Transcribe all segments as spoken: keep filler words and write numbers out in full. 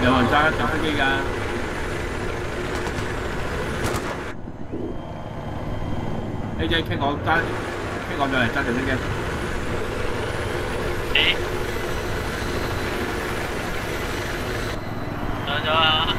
有人揸揸飛機㗎。A J 傾我揸，傾我上嚟揸直升機。 誒，上咗啊！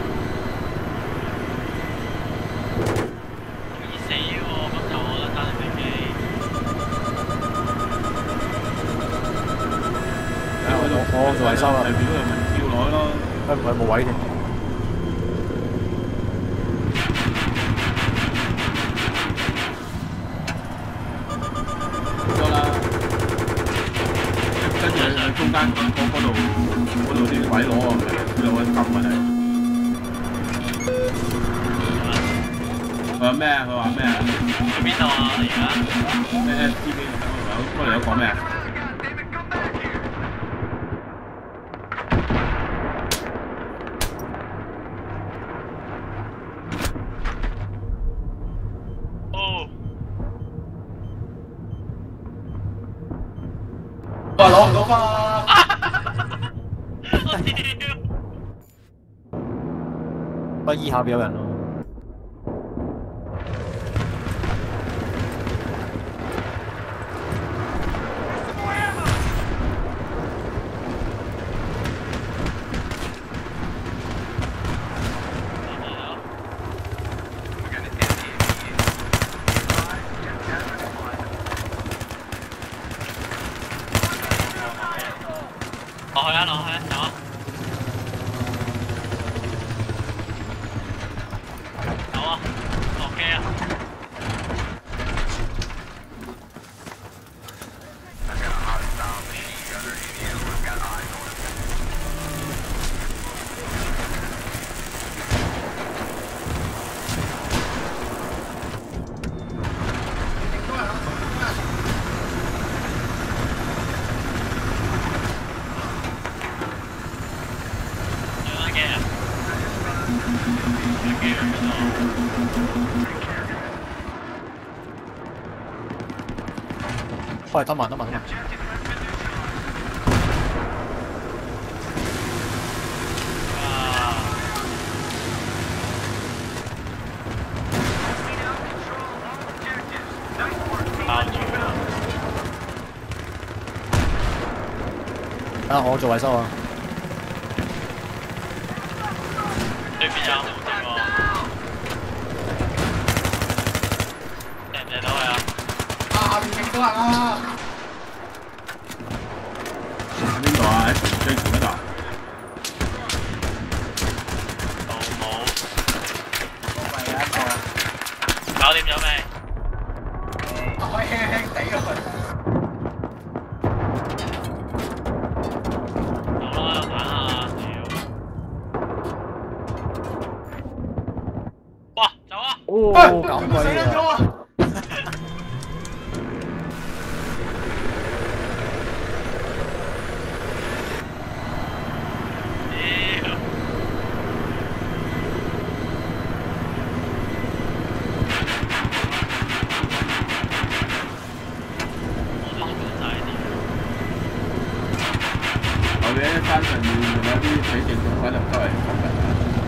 易死喎，咁就我啦，揸直升機。 誒，我做我做維修啊，係表又咪跳落去咯。誒唔係冇位添。咗啦，跟住去中間嗰嗰度嗰度啲位攞啊，佢攞金啊係。佢話咩啊？佢話咩啊？ 去邊度啊？而家咩 S T V 嗰度有講咩啊？哇！攞唔到分啊！ 我屌！ 不依下邊有人咯。 落去啊！落去啊！走啊！走啊！落機啊！ 喂，等埋等埋等埋。 包住啊！我做維修啊。 對面有冇聽過？聽唔聽到佢啊？ 啊！下面勁多人啊！邊度啊？喺最前嗰度。 老母！ 係啊一個。 搞掂咗未？ 我輕輕地咁啊！ 好啦，彈下屌！哇，走啊！ 哦，咁鬼啊！ 屌！ 後邊山上面仲有啲死剩種喺度周圍咁緊。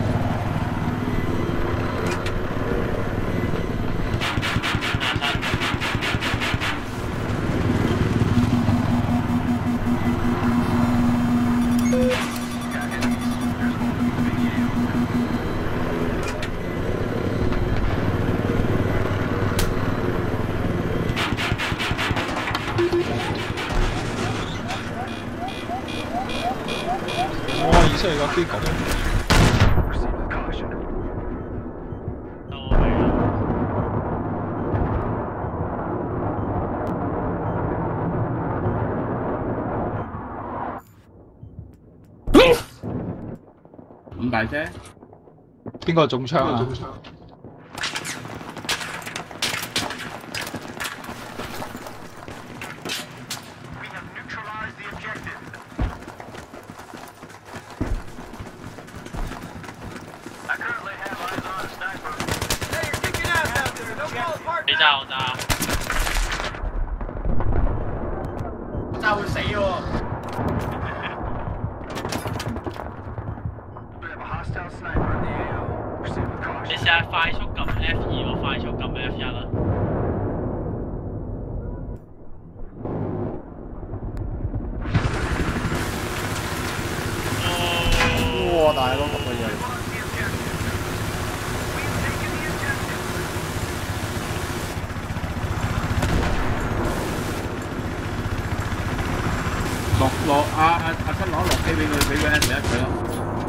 哇！以色列架機咁。 咁大聲？ 邊個中槍啊？ 你揸我揸， 揸會死喎！ 你試下快速撳 F 二，我快速撳 F 一啦。 哇！大佬咁嘅嘢。 落落阿阿阿七攞落機俾佢，俾佢 S 一佢咯。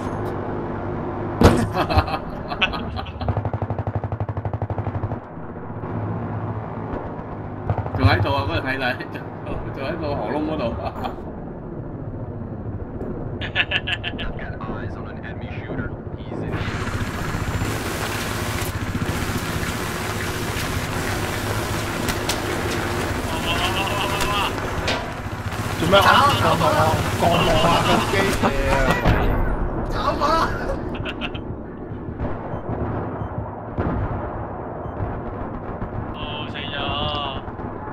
仲喺度啊！嗰個睇睇，仲喺個河窿嗰度。 做咩？降落啊！降落啊！飛機嘅，炒我！ 哦，死咗！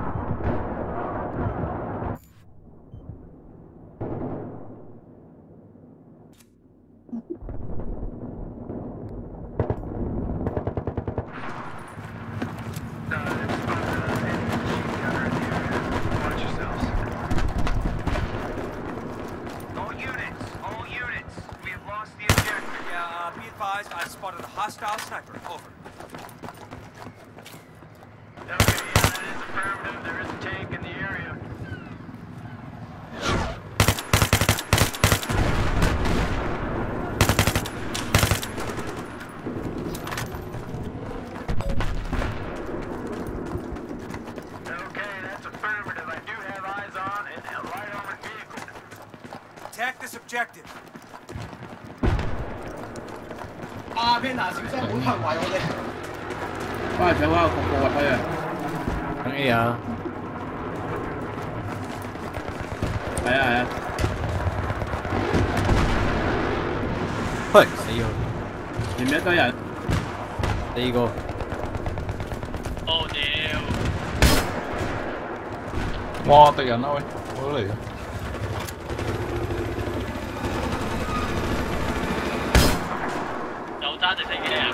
I spotted a hostile sniper. Over. Okay, yeah, that is affirmative. There is a tank in the area. Okay, that's affirmative. I do have eyes on and a light armored vehicle. Attack this objective. 阿 Panda 小心，唔好突圍我哋。 翻去上翻個局部入去啊！ 等 A 啊！ 係啊係啊！ 喂，死咗！ 前面一堆人。 第二個。 哦屌！ 哇！敵人啦喂，我都嚟嘅。 揸直升機啊！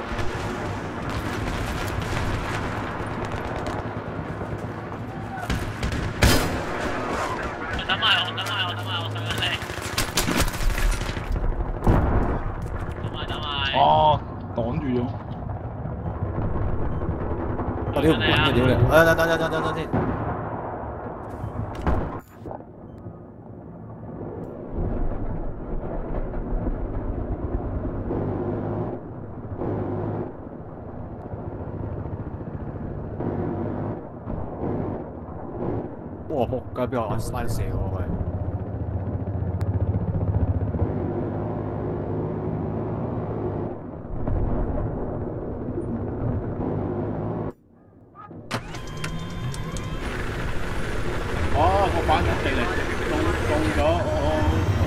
等埋我，等埋我，等埋我上緊嚟。等埋等埋。 哦，擋住咗。我屌唔滾嘅屌你！誒等等等等等等先。哇！仆街，俾我拉射我喂！ 哦，個反擊嚟，中中咗，哦。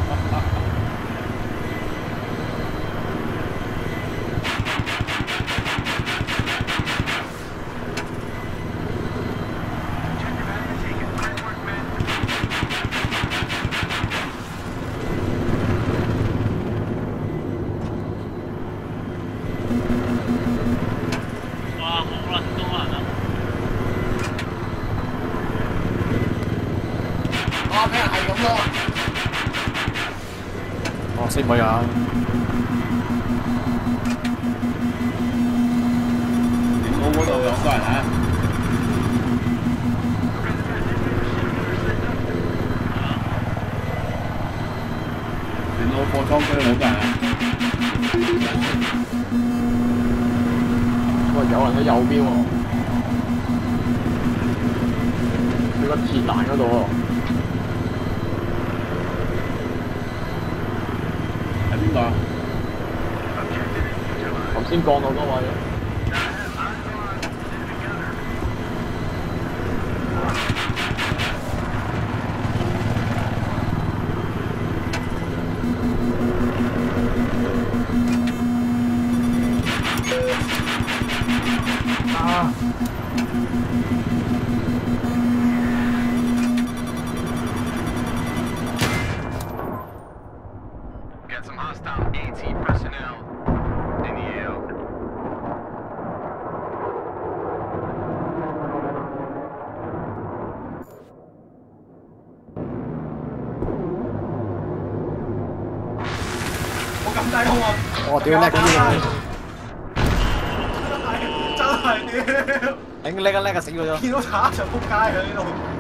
哦，死唔係啊！電腦嗰度兩個人啊！電腦貨倉區兩個人啊！喂，有人喺右邊喎，佢個鐵欄嗰度喎。邊個啊？頭先降到嗰位。啊！ hostile AT personnel in the air. 我咁低好啊！ 我屌叻嗰啲真係屌！ 你，頂叻啊叻啊死佢咗！ 見到賊就撲街喺呢度。